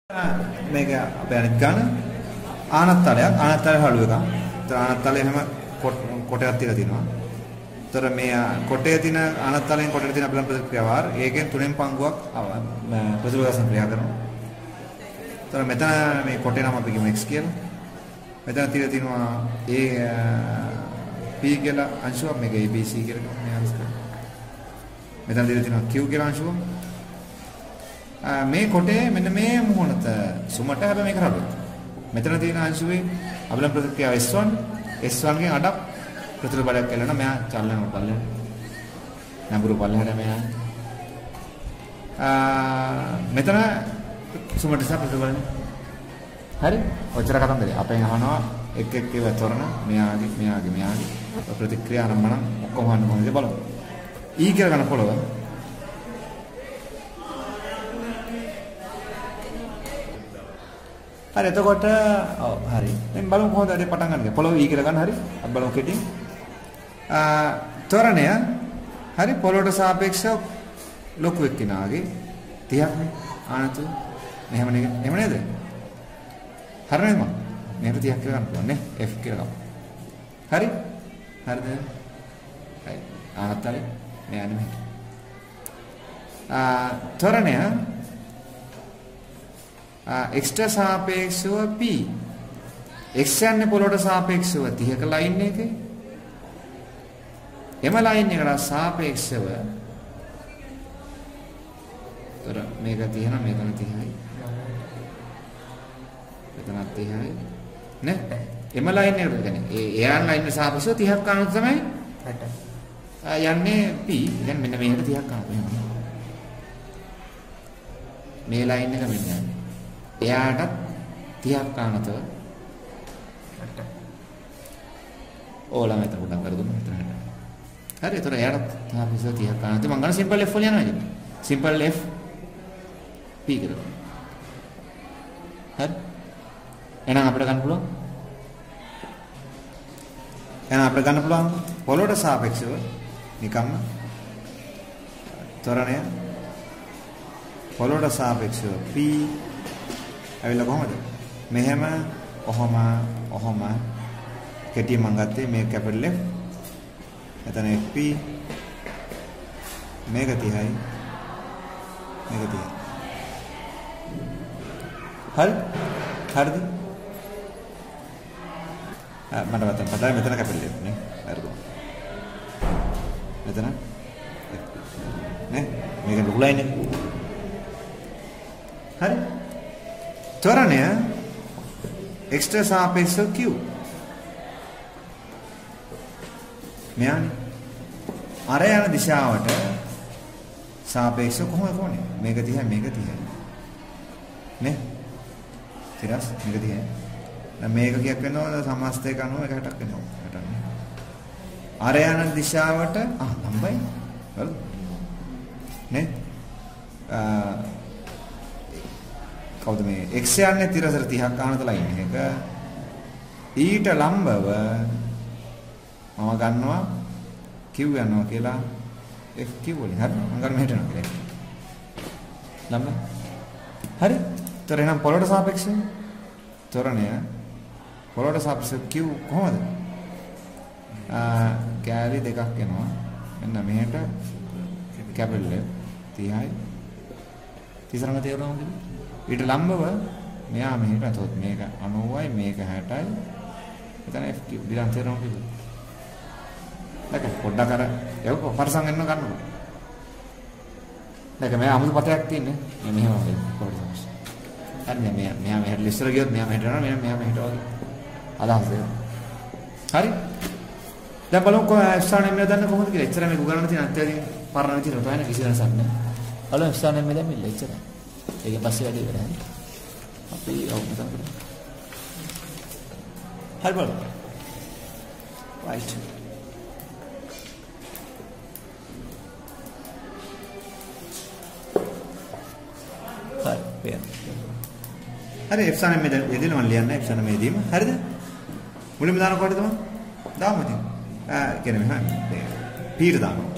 මේක අපේ අනිත් ගාන ආනත්තලය හලුව එක. ඒතර ආනත්තලේ හැම කොටයක් තියලා තිනවා. ඒතර මේ කොටේ තියෙන ආනත්තලෙන් කොටේ තියෙන අපලම් ප්‍රතික්‍රියාවාර ඒකෙන් තුනෙන් පංගුවක් ප්‍රතිලෝකසන ක්‍රියා කරනවා. ඒතර මෙතන මේ කොටේ නම අපි කියමු x කියලා. මෙතන තියලා තිනවා p කියලා අංශුවක් මේක abc කියලා කියමු මේ අංශක. මෙතන තියලා තිනවා q කියලා අංශුවක්. මේ කොටේ මෙන්න මේ මුහුණත සුමට හැබැයි මේක රළු. මෙතන තියෙන අංශුවේ අපලම් ප්‍රතික්‍රියාව S1 ගෙන් අඩක් ප්‍රතිලෝක බලයක් එළන මෙයා චලන බලන නඹුරු බලහැර මෙයා මෙතන සුමට සහ ප්‍රතිලෝක බලන හරි ඔච්චර කතන්දරේ අපෙන් අහනවා එක් එක් ඒවා තොරණ මෙයාගේ ප්‍රතික්‍රියා ආරම්භන ඔක්කොම අහන්න කොහොමද බලමු E කියලා ගන්න පොළව හරි එතකොට ඔව් හරි දැන් බලමු කොහොමද වැඩේ පටන් ගන්නද පොළොව ඊ කියලා ගන්න හරි අපි බලමු කෙටින් ත්වරණය හරි පොළොවට සාපේක්ෂව ලොකු එක්කිනාගේ 30ක් නේ ආනතු මෙහෙම නේද හරිද මම මෙහෙට 30ක් කියලා ගන්න පුළුවන් නේ f කියලා ගමු හරි හරිද හරි ආනත්තලේ මේ යන්නේ ත්වරණය x ට සාපේක්ෂව p x යන්නේ පොළොවට සාපේක්ෂව 30ක ලයින් එකේ එම ලයින් එකට සාපේක්ෂව තොර මේක 30 නම් මේකන 30යි මෙතනත් 30යි නේ එම ලයින් එකට කියන්නේ එයාන් ලයින් එක සාපේක්ෂව 30ක් ගන්නොත් තමයි යන්නේ p දැන් මෙන්න මේකට 30ක් ගන්නවා මේ ලයින් එක මෙන්න යන්නේ එයාටත් 30ක් ආනතව ඕලා මෙතන උඩ කරගමු මෙතන හරියට. හරි ඒතර එයාටත් 30ක් ආනතව මම ගන්න සිම්පල් f වල යනවා නේද? සිම්පල් f p කරමු. හරි. එහෙනම් අපිට ගන්න පුළුවන්. පොළොවට සාපේක්ෂව නිකම්ම ත්වරණය පොළොවට සාපේක්ෂව p ඇවිල්ලා කොහමද? මෙහෙම ඔහොම කෙටි මං ගත්තේ මේ කැපිටල් F. එතන FP මේක 30යි. මේක 30යි. හරිද? මට වතන් මෙතන කැපිටල් F නේ. හරිද? මෙතන නේ මේක ලොකු ලයින් එක. හරි? ත්වරණය x ට සාපේක්ෂව q මෙයානේ අර යන දිශාවට සාපේක්ෂව කොහොමද කොහොනේ මේක 30යි නේ ඊටස් මේක 30යි දැන් මේක කීයක් වෙනවද සමස්තයක අනුව 60ක් වෙනවා 60ක් අර යන දිශාවට ලම්බයි හරිද නේ කවුද මේ x යන්නේ තිරසර 30ක් ආනත ලයින් එක ඊට ලම්බව මම ගන්නවා q යනවා කියලා fq වලින් හරි මම ගන්න මෙහෙට යනවා කියලා ලම්බ හරි ඒතර එහෙනම් පොළොවට සාපේක්ෂව ත්වරණය පොළොවට සාපේක්ෂව q කොහොමද කැලි දෙකක් එනවා මෙන්න මෙහෙට කැපිටල් 30යි 30 තේරුණාද ඊට ලම්බව මෙයා මෙහෙට අතොත් මේක 90යි මේක 60යි එතන f දිලන් තේරෙනවා කිව්වා දැක පොඩ්ඩක් අර ඒක පරසම් වෙන්න ගන්නකො දැක මෙයා අමුතු පතයක් තියෙන්නේ මේ මෙහෙම වගේ පොඩ්ඩක් හරි මෙයා මෙහෙට ඉස්සර ගියොත් මෙයා මෙහෙට යනවා මෙයා මෙහෙට වගේ අදහස් දෙනවා හරි දැන් බලමු කොහොමද ස්ථානෙ මෙයා දන්න කොහොමද කියලා එච්චර මේක උගලන්න තියෙන අත්‍යවශ්‍ය පරණ විදිහට තවන කිසි වෙනසක් නැහැ බලමු ස්ථානෙ මෙයා දැන් මෙල්ල එච්චරයි ඒක පස්සේ වැඩි ඉවරයි. අපි අවුරුද්දක් කරමු. හරි බලන්න. right. හරි F සානෙ මේ දෙදෙන මම ලියන්න F සානෙ මේ දීම. හරිද? මුලින්ම දාන කොහෙද තමයි? දාමු ඉතින්. කියන්නේ මෙහෙම පීට දානවා.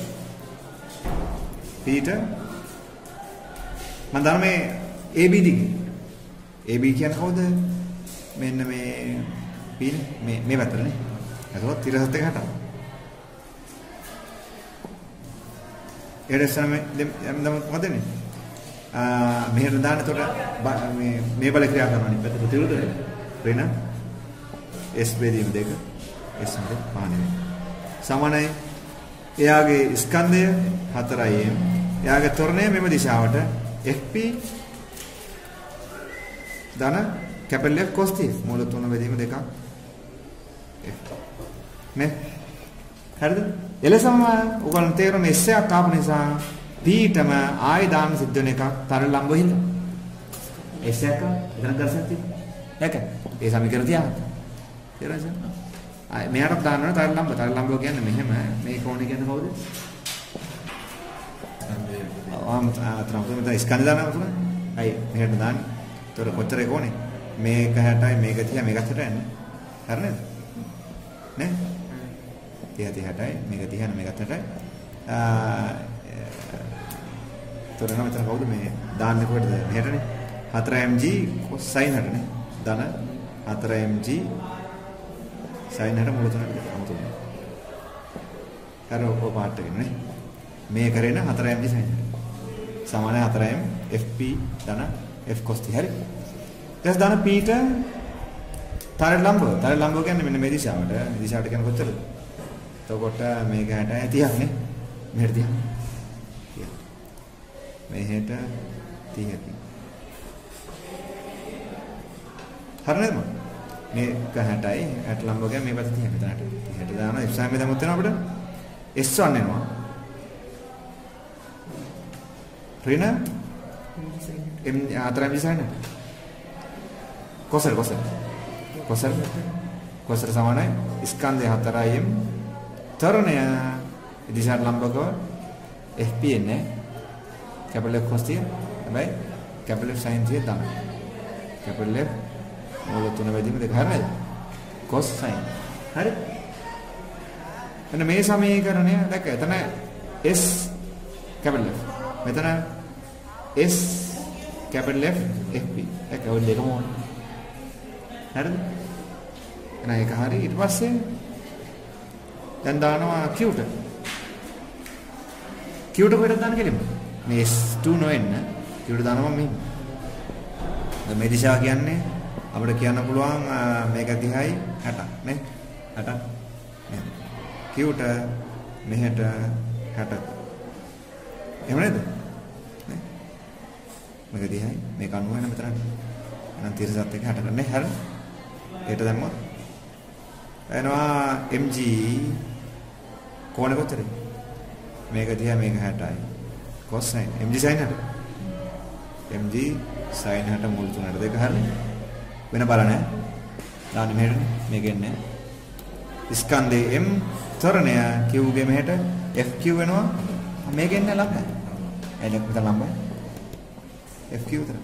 පීට මම දාන මේ ABD AB කියන්නේ කවුද? මෙන්න මේ P මේ පැත්තනේ. එතකොට තිරසත් එක හටනවා. එරසම දැන් මොකදනේ? මෙහෙර දාන්න එතකොට මේ බල ක්‍රියා කරනවා අනිත් පැත්තට තිරුදනේ. වෙන S බෙදීම දෙක S හද පානේ. සමානයි එයාගේ ස්කන්ධය 4m. එයාගේ ත්වරණය මෙම දිශාවට FP ධන කැපිටල් F cos θ මූල 3 බෙදීම දෙකක් F නේ හරිද එලෙසම උගලන් තේරෙන S එකක් ආපු නිසා P-ටම ආය දාන්න සිද්ධ වෙන එකක් තර ලම්බ හින්දා S එකක් එතන කරසක් තියෙනවා ඒක ඒ සමීකරණ තියාගන්න තේරෙනවද ආය මෙයාට දාන්න ඕන තර ලම්බ කියන්නේ මෙහෙම මේ කෝණය කියන්නේ කවුද අතන ස්කන්ධ දානවා තුන අය මෙහෙට දාන්නේ තොර කොච්චර කෝණේ මේක 60යි මේක 30යි මේක 60යි නේ හරි නේද නේ 30 60යි මේක 30යි මේක 60යි තොර නම් මෙතන කවුද මේ දාන්නේ කොහෙද මෙහෙටනේ 4mg sin 60 නේ ධන 4mg sin 60 මුල තුනට අමුතුයි කරෝ පාට එකනේ මේ කරේන 4mg sin 60 සමාන 4m fp ධන f cos t හරි ඊට දාන p ට තර ලම්බ කියන්නේ මෙන්න මේ දිශාවට කියන්නේ කොච්චරද එතකොට මේක 60යි 30ක් නේ මෙහෙට 30 මෙහෙට 30ක් හරි නේද මේක 60යි 60 ලම්බ කියන්නේ මේ පැත්ත 30ක් මෙතනට 30ට දානවා f sin දැම්මොත් වෙනවා අපිට s1 එනවා ඍණ m 4mg sin කොසල් සමානයි ස්කන්ධය 4m තරණය දිශාට ලම්බකව fp එන්නේ කැපිටල් F cos t හැබැයි කැපිටල් F sin t තමයි කැපිටල් F මූල 3 බෙදීම දෙක හරි නේද cos sin හරි එන්න මේ සමීකරණය දැක්ක එතන s කැපිටල් F මෙතන s කැපිටල් F fp දැක්ක ඔය දෙකම ඕනේ හරිද එහෙනම් ඒක හරි ඊට පස්සේ දැන් දානවා q ට කොහෙද දාන්න කෙලින්ම මේ s2 නොවෙන්න q ට දානවා මෙන්න දැන් මේ දිශාව කියන්නේ අපිට කියන්න පුළුවන් මේක 30යි 60 නේ 60 q ට මෙහෙට 60 එහෙම නේද නේ මේක 30යි මේක 90 වෙන මෙතන එහෙනම් 30 එක 60 කරන්නේ හරි ඒට දැම්මොත් එනවා mg කොහොමද කොච්චරද මේක 30 මේක 60යි cos sin mg sin 60 mg sin 60 මුල් 3ට දෙක හරි වෙන බල නැහැ දාන්න මෙහෙට මේක එන්නේ ස්කන්ධේ m තරණය q ගේ මෙහෙට fq වෙනවා මේක එන්නේ ලම්බයි එලෙක් විතර ලම්බයි fq විතර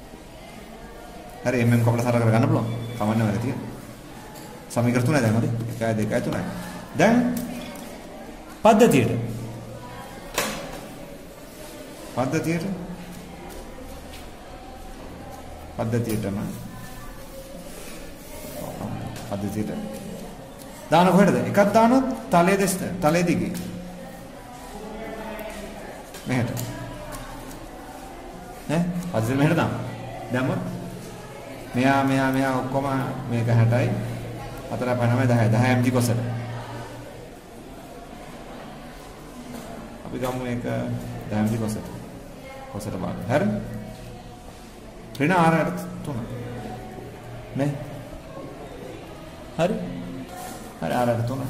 හරි mm කපලා සරල කරගන්න පුළුවන් කමන්න වැඩ තියෙන සමීකරණ තුනයි දැන් හරි 1 2 3යි දැන් පද්ධතියටම දාන කොහෙද එකක් දානොත් තලයේ දිගේ මෙහෙට නේ පස්සේ මෙහෙට දාන්න දැම්මොත් මෙයා ඔක්කොම මේක 60යි 4 5 10 10 mg කොසල අපි ගමු මේක 10 mg කොසල බලන්න හරි ඍණ 6 3 නේ හරි 6 3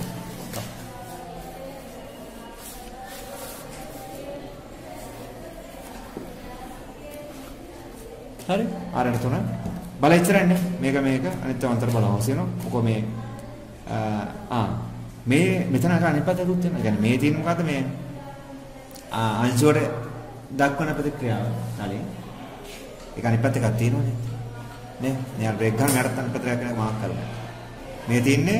හරි 6 3 බල ඉච්චරන්නේ මේක අනිත් අන්තර බල අවශ්‍ය වෙනවා මොකෝ මේ මේ මෙතන අනිත් පැත්තට උත් වෙනවා. يعني මේ තියෙන මොකද්ද මේ අංශුවට දක්වන ප්‍රතික්‍රියාව කලින් ඒක අනිත් පැත්ත එකක් තියෙනවනේ. නේ? මෙයා බ්‍රේක් ගන්න මරත් අනිත් පැත්තට යන මාක් කරනවා. මේ තියෙන්නේ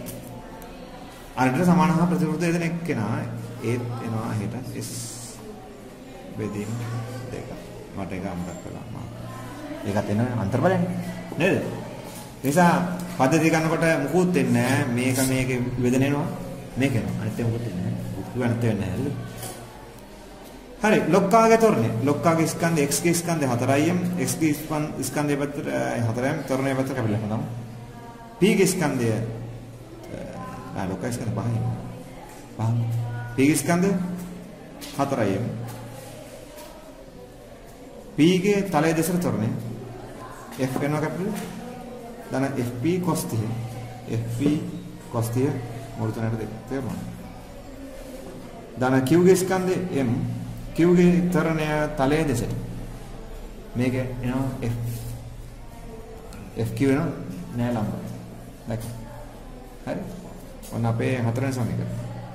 අරට සමානව ප්‍රතිවිරුද්ධ දෙන එක්කෙනා ඒත් එනවා හෙට S බෙදීම දෙක. මට ඒක අමතක කළා මාක්. ඒකත් එන අන්තර්බලයනේ. නේද? ඒ නිසා පද්ධතිය ගන්නකොට මුකුත් වෙන්නේ නැහැ. මේකේ වේදන එනවා. මේක එනවා. අනිත් එක මුකුත් වෙන්නේ නැහැ. උත්පන්නත් වෙන්නේ නැහැ. හරි ලොක්කාගේ තොරණේ. ලොක්කාගේ ස්කන්ධය x ගේ ස්කන්ධය 4යිම් x ගේ ස්කන්ධය පැත්තට 4යිම් තොරණේ පැත්තට කැපිලා හඳමු. p ගේ ස්කන්ධය ලොක්කාගේ ස්කන්ධය 5යිම්. 5. p ගේ ස්කන්ධය 4යිම්. p ගේ තලයේ දෙසට තොරණේ f වෙනවා කැපිලා. දන fp cos 30. fp cos 30 මොළු තුනට දෙක තේරුණා. දන q ගේ ස්කන්ධය m q ගේ තරණය තලයේ දෙසට මේක එනවා f q වෙනවා නෑ ලම්බ දැක්ක හරි ඔන්න අපේ හතරවෙනි සමීකරණය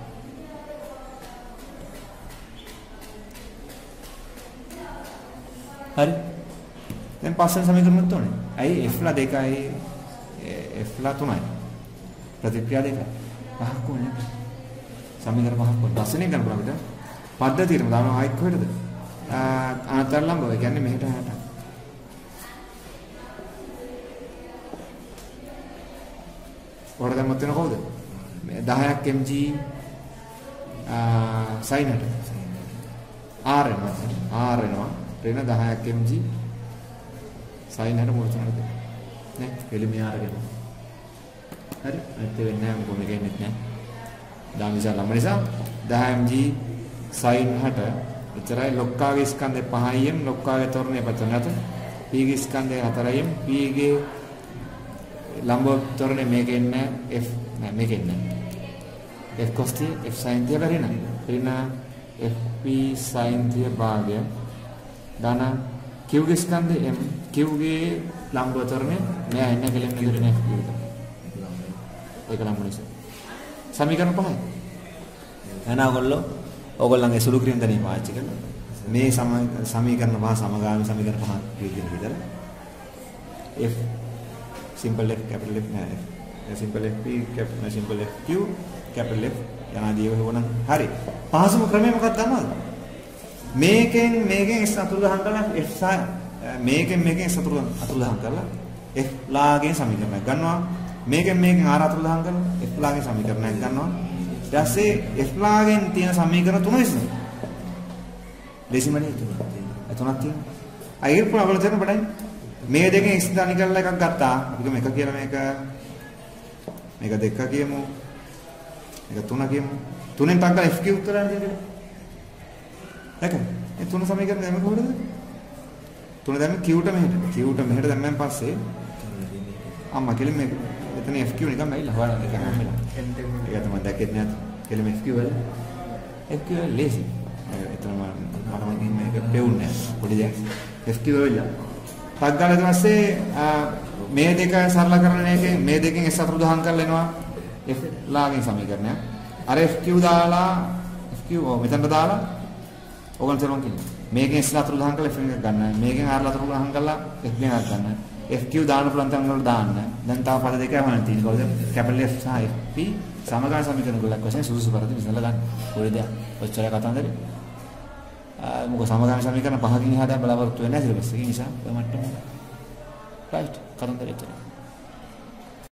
හරි දැන් පස්වෙනි සමීකරණෙත් උනේ ඇයි f ලා 2යි f ලා 3යි ප්‍රතික්‍රියා දෙක පහක් උනේ සමීකරණ පහක් උනේ පස්වෙනි ගන්න බලන්න පද්ධතියටම දානවා ආයෙත් කොහෙටද? අනතර ලම්බ. ඒ කියන්නේ මෙහෙට හැට. වල දැම්මත් වෙන කවුද? 10ක් mg sin හැට. r එනවා. r එනවා. ඍණ 10ක් mg sin හැට මොකද කරන්නේ? නේ? එළිමේ r ගන්න. හරි. අනිත් වෙන්නේ නැහැ මොකද මේක එන්නේ නැහැ. දාමිසා ලම්බ නිසා 10 mg sin 60 එතරයි ලොක්කාගේ ස්කන්ධය 5යිම් ලොක්කාගේ තොරණේ පැත්තට නැත p ගේ ස්කන්ධය 4යිම් p ගේ ලම්බ තොරණේ මේකෙන් නැහැ f නෑ මේකෙන් නැහැ f cos t f sin t බැරින fp sin t භාගය ධන q ගේ ස්කන්ධය m q ගේ ලම්බ තොරණේ මෙයා එන්නේ කෙලෙම් ඉදිරිය නේ ඒක ලම්බ නිසා සමීකරණ 5යි එනකොල්ලෝ ඕගොල්ලන්ගේ සුළු ක්‍රියාවෙන් දැනීම පාවිච්චි කරලා මේ සමීකරණ පහ සමගාමී සමීකරණ පහ කියන විදිහට f simple f capital F නෑ simple f p capital simple f q capital F යනාදී ඒවා වුණා හරි පහසුම ක්‍රමය මොකක්ද දන්නවද මේකෙන් s අතුරුදහන් කරලා f සහ මේකෙන් s අතුරුදහන් කරලා f ලාගේ සමීකරණයක් ගන්නවා මේකෙන් r අතුරුදහන් කරලා f ලාගේ සමීකරණයක් ගන්නවා ඊට පස්සේ f ලාගෙන් තියෙන සමීකරණ තුන විසඳනවා. දෙසිමනේ තුනක් තියෙනවා. අයිර් ප්‍රබල දෙන්න බඩයි. මේ දෙකෙන් x දනි කරලා එකක් ගත්තා. අපි මේක කියලා මේක දෙක කියමු. මේක තුන කියමු. තුනෙන් ටක් ගාලා f ගේ උත්තරය දෙන්න. දැකගන්න. මේ තුන සමීකරණ දැම්ම කොහොමද? තුන දැම්ම q ට මෙහෙට දැම්මෙන් පස්සේ අම්මා කෙලින් මේ එතන FQ නිකන් බැයිලා හොයන්න එක හැමෙලා. ඒක තමයි දැක්කේ නැත්. කෙලිම FQ වල FQ වල ලේසි. එතන මම මේක පෙවුන්නේ පොඩි දෙයක්. FQ වල ටක් ගාලා ඊට පස්සේ මේ දෙක සරල කරන එකෙන් මේ දෙකෙන් S අතුරුදහන් කරලා එනවා F ලාගෙන් සමීකරණය. අර FQ දාලා FQ මෙතනට දාලා ඕගොල්ලෝ තේරුම් ගන්න. මේකෙන් S අතුරුදහන් කරලා F එකක් ගන්න. මේකෙන් R අතුරුදහන් කරලා F එකක් ගන්න. FQ දාන්න පුළුවන් තැන් වල දාන්න. දැන් තව පද දෙකක් වහන්න තියෙනවා. කවුද? කැපිටල් F සහ FP සමගාමී සමීකරණ ගොල්ලක් වශයෙන් සුදුසු පරිදි විසඳලා ගන්න. පොඩි දෙයක්. ඔච්චර කතාන්දරේ. මොකද සමගාමී සමීකරණ පහකින් එහා දැන් බලාපොරොත්තු වෙන්නේ නැහැ සිලබස් එකේ නිසා ඔය මට්ටම. රයිට්. කතාන්දරේ එච්චරයි.